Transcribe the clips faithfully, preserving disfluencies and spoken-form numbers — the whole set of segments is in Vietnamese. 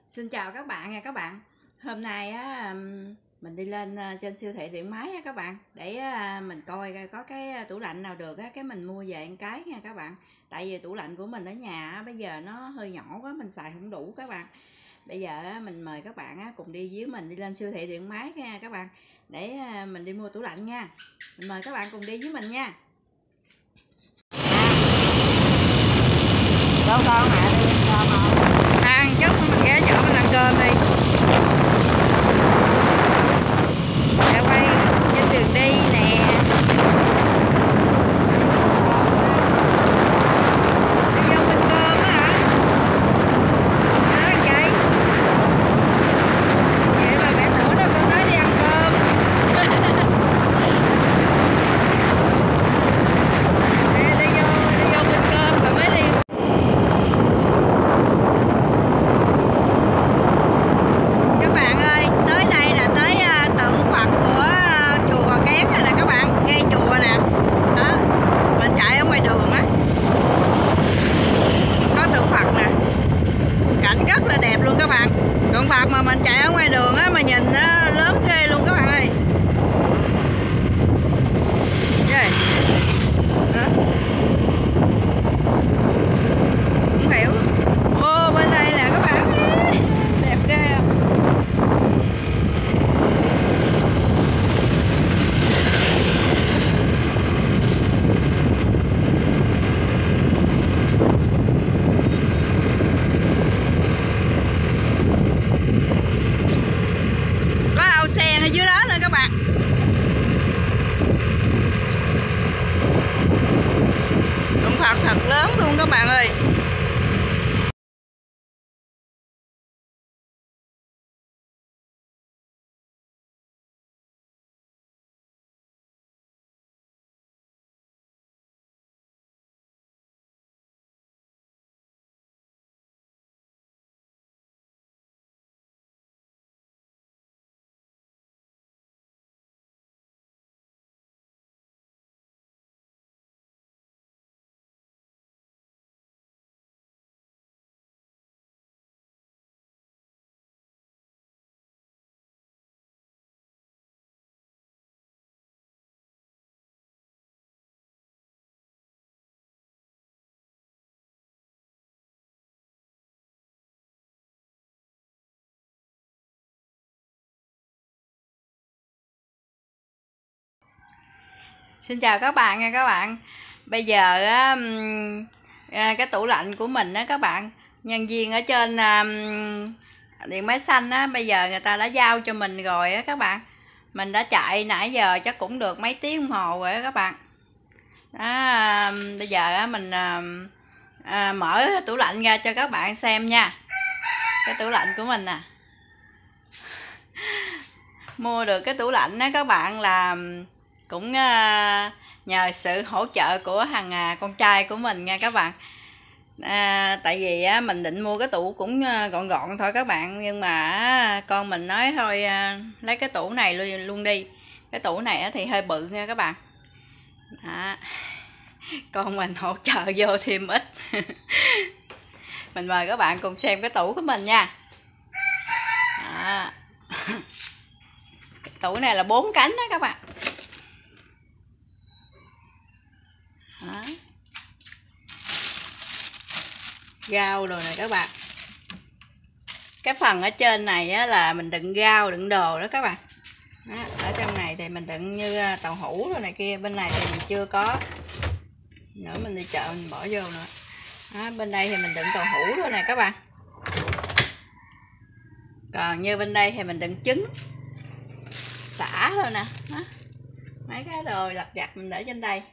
Xin chào các bạn nha các bạn. Hôm nay á mình đi lên trên siêu thị điện máy á các bạn, để mình coi có cái tủ lạnh nào được á cái mình mua về một cái nha các bạn. Tại vì tủ lạnh của mình ở nhà bây giờ nó hơi nhỏ quá, mình xài không đủ các bạn. Bây giờ mình mời các bạn cùng đi với mình đi lên siêu thị điện máy nha các bạn, để mình đi mua tủ lạnh nha. Mình mời các bạn cùng đi với mình nha. Đâu con hả? Đi cơm không? Ăn chút mình ghé chỗ mình ăn cơm đi. Để quay trên đường đi nè. Đi vô bên cơm á hả? Đó vậy. Vậy mà mẹ tưởng đâu con nói đi ăn cơm. Đi, đi vô đi vô bên cơm rồi mới đi. Các bạn ơi, tới đây là tới tượng Phật của chùa Gò Kén rồi nè các bạn, ngay chùa nè. Đó, mình chạy ở ngoài đường á, có tượng Phật nè, cảnh rất là đẹp luôn các bạn. Tượng Phật mà mình chạy ở ngoài đường á mà nhìn nó lớn ghê luôn các bạn ơi. Vậy. Đó. Không hiểu. Ô, bên đây nè các bạn, đẹp ghê. Có ao sen ở dưới đó nữa các bạn. Tượng Phật thật lớn luôn các bạn ơi. Xin chào các bạn nha các bạn. Bây giờ á, cái tủ lạnh của mình á các bạn, nhân viên ở trên điện máy xanh á, bây giờ người ta đã giao cho mình rồi á các bạn. Mình đã chạy nãy giờ chắc cũng được mấy tiếng đồng hồ rồi á các bạn. Đó, bây giờ á, mình à, mở tủ lạnh ra cho các bạn xem nha. Cái tủ lạnh của mình nè. Mua được cái tủ lạnh á các bạn là cũng nhờ sự hỗ trợ của thằng con trai của mình nha các bạn. À, tại vì á, mình định mua cái tủ cũng gọn gọn thôi các bạn, nhưng mà con mình nói thôi lấy cái tủ này luôn, luôn đi. Cái tủ này thì hơi bự nha các bạn. Đó. Con mình hỗ trợ vô thêm ít. Mình mời các bạn cùng xem cái tủ của mình nha. Đó. Cái tủ này là bốn cánh đó các bạn. Đó. Rau rồi nè các bạn. Cái phần ở trên này á, là mình đựng rau đựng đồ đó các bạn. Đó, ở trong này thì mình đựng như tàu hũ rồi này kia. Bên này thì mình chưa có nữa, mình đi chợ mình bỏ vô nữa. Đó, bên đây thì mình đựng tàu hũ rồi nè các bạn. Còn như bên đây thì mình đựng trứng, xả thôi nè. Đó. Mấy cái đồ lặt vặt mình để trên đây.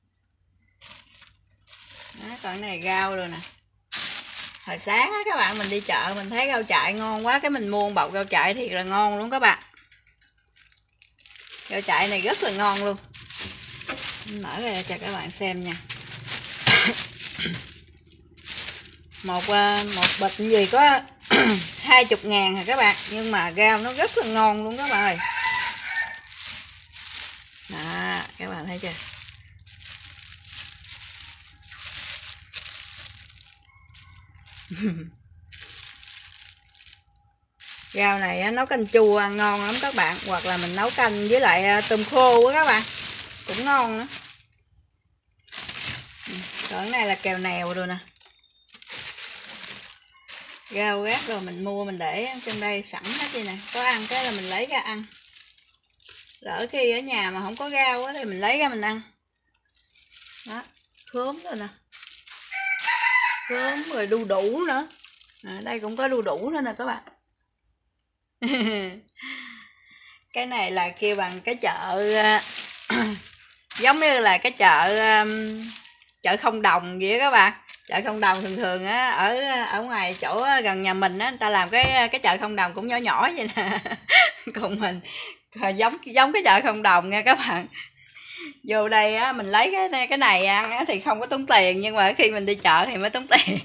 Đó, còn này rau rồi nè. Hồi sáng á các bạn, mình đi chợ mình thấy rau chạy ngon quá, cái mình mua một bọc rau chạy thiệt là ngon luôn các bạn. Rau chạy này rất là ngon luôn. Mình mở ra cho các bạn xem nha. một một bịch gì có hai chục ngàn hả các bạn, nhưng mà rau nó rất là ngon luôn các bạn ơi. Đó, các bạn thấy chưa? Rau này á, nấu canh chua ăn ngon lắm các bạn, hoặc là mình nấu canh với lại tôm khô á các bạn, cũng ngon nữa. Còn cái này là kèo nèo rồi nè, rau gác rồi mình mua mình để trong đây sẵn hết vậy nè, có ăn cái là mình lấy ra ăn, lỡ khi ở nhà mà không có rau á thì mình lấy ra mình ăn. Đó, khóm rồi nè, khóm rồi đu đủ nữa, à, đây cũng có đu đủ nữa nè các bạn. Cái này là kêu bằng cái chợ giống như là cái chợ chợ không đồng vậy đó các bạn. Chợ không đồng thường thường á, ở ở ngoài chỗ gần nhà mình á, người ta làm cái cái chợ không đồng cũng nhỏ nhỏ vậy nè. Còn mình giống giống cái chợ không đồng nha các bạn. Vô đây á, mình lấy cái cái này ăn á, thì không có tốn tiền, nhưng mà khi mình đi chợ thì mới tốn tiền.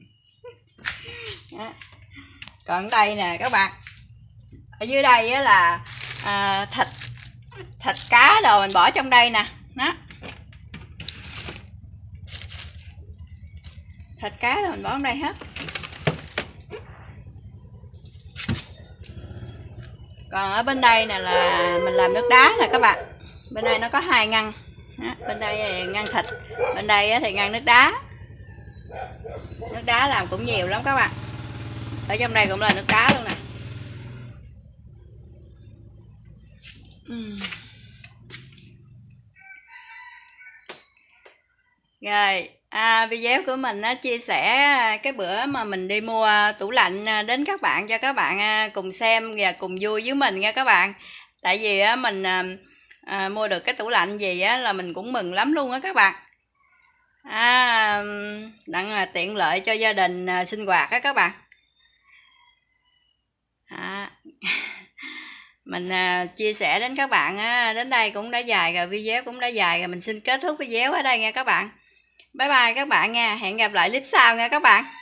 Đó. Còn đây nè các bạn, ở dưới đây á là à, thịt thịt cá đồ mình bỏ trong đây nè. Đó, thịt cá rồi mình bỏ trong đây hết. Còn ở bên đây nè là mình làm nước đá nè các bạn. Bên đây nó có hai ngăn. Đó, bên đây ngăn thịt, bên đây thì ngăn nước đá. Nước đá làm cũng nhiều lắm các bạn. Ở trong đây cũng là nước đá luôn nè. uhm. Rồi, à, video của mình á, chia sẻ cái bữa mà mình đi mua tủ lạnh đến các bạn, cho các bạn cùng xem và cùng vui với mình nha các bạn. Tại vì á, mình à, mua được cái tủ lạnh gì á, là mình cũng mừng lắm luôn á các bạn. À, đặng là tiện lợi cho gia đình à, sinh hoạt á các bạn. À, mình à, chia sẻ đến các bạn á, đến đây cũng đã dài rồi, video cũng đã dài rồi, mình xin kết thúc video ở đây nha các bạn. Bye bye các bạn nha, hẹn gặp lại clip sau nha các bạn.